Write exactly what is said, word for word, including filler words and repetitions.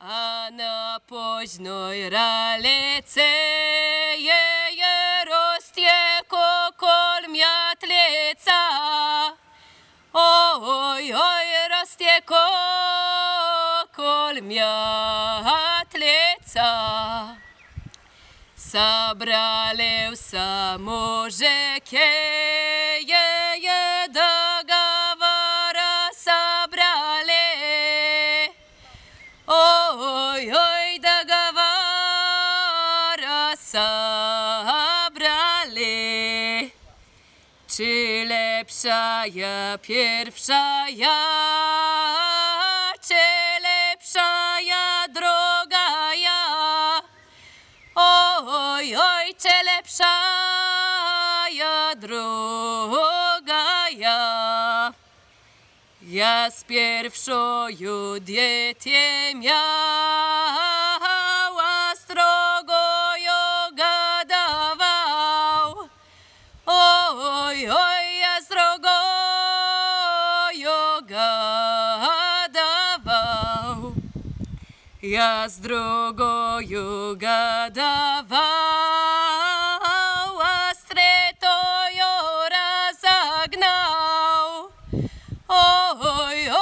А на поздной ралице росте коколь мятлица. Ой-ой, росте коколь мятлица. Собрались мужики, договора собрали. Ой-ой, договора собрали. Czy lepsza ja pierwsza ja, czy lepsza ja droga ja? Oj, oj, czy lepsza ja droga ja? Ja z pierwszą dietę miała, strogo ją gadawał. Oj, oj, ja strogo ją gadawał. Ja z drogою gadawał, a streto ją rozagnał. Oj, oj.